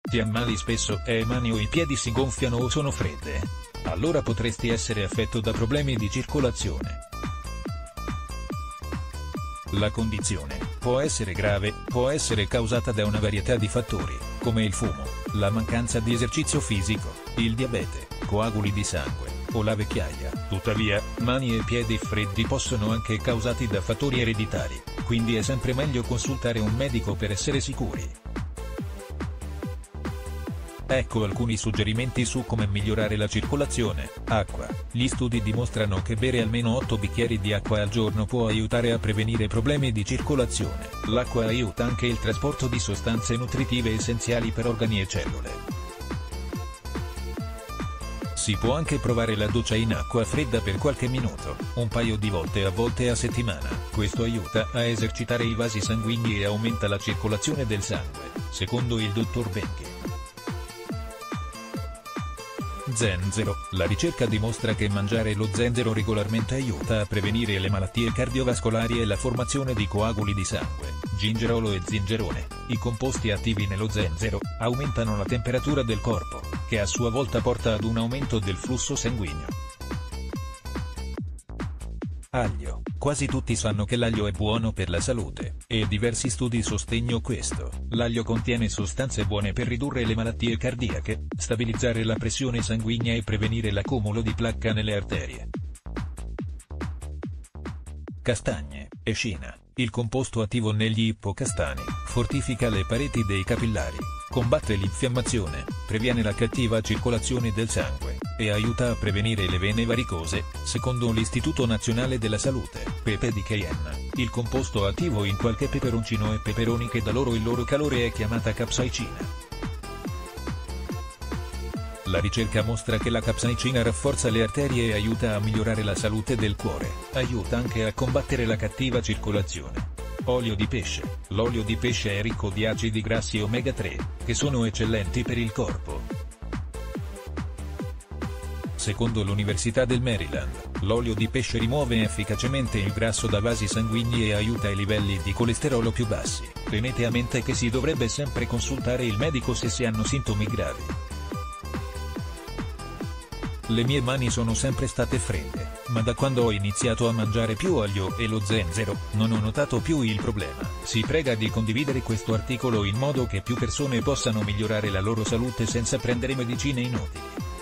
Ti ammali spesso e mani o i piedi si gonfiano o sono fredde? Allora potresti essere affetto da problemi di circolazione. La condizione può essere grave, può essere causata da una varietà di fattori, come il fumo, la mancanza di esercizio fisico, il diabete, coaguli di sangue, o la vecchiaia. Tuttavia, mani e piedi freddi possono anche causati da fattori ereditari, quindi è sempre meglio consultare un medico per essere sicuri. Ecco alcuni suggerimenti su come migliorare la circolazione. Acqua. Gli studi dimostrano che bere almeno 8 bicchieri di acqua al giorno può aiutare a prevenire problemi di circolazione. L'acqua aiuta anche il trasporto di sostanze nutritive essenziali per organi e cellule. Si può anche provare la doccia in acqua fredda per qualche minuto, un paio di volte a settimana. Questo aiuta a esercitare i vasi sanguigni e aumenta la circolazione del sangue, secondo il dottor Benke. Zenzero. La ricerca dimostra che mangiare lo zenzero regolarmente aiuta a prevenire le malattie cardiovascolari e la formazione di coaguli di sangue. Gingerolo e zingerone, i composti attivi nello zenzero, aumentano la temperatura del corpo, che a sua volta porta ad un aumento del flusso sanguigno. Aglio. Quasi tutti sanno che l'aglio è buono per la salute, e diversi studi sostengono questo. L'aglio contiene sostanze buone per ridurre le malattie cardiache, stabilizzare la pressione sanguigna e prevenire l'accumulo di placca nelle arterie. Castagne. Escina. Il composto attivo negli ippocastani, fortifica le pareti dei capillari, combatte l'infiammazione, previene la cattiva circolazione del sangue, e aiuta a prevenire le vene varicose, secondo l'Istituto Nazionale della Salute. Pepe di Cayenne. Il composto attivo in qualche peperoncino e peperoni che dà loro il loro calore è chiamata capsaicina. La ricerca mostra che la capsaicina rafforza le arterie e aiuta a migliorare la salute del cuore. Aiuta anche a combattere la cattiva circolazione. Olio di pesce. L'olio di pesce è ricco di acidi grassi omega 3, che sono eccellenti per il corpo. Secondo l'Università del Maryland, l'olio di pesce rimuove efficacemente il grasso da vasi sanguigni e aiuta i livelli di colesterolo più bassi. Tenete a mente che si dovrebbe sempre consultare il medico se si hanno sintomi gravi. Le mie mani sono sempre state fredde, ma da quando ho iniziato a mangiare più aglio e lo zenzero, non ho notato più il problema. Si prega di condividere questo articolo in modo che più persone possano migliorare la loro salute senza prendere medicine inutili.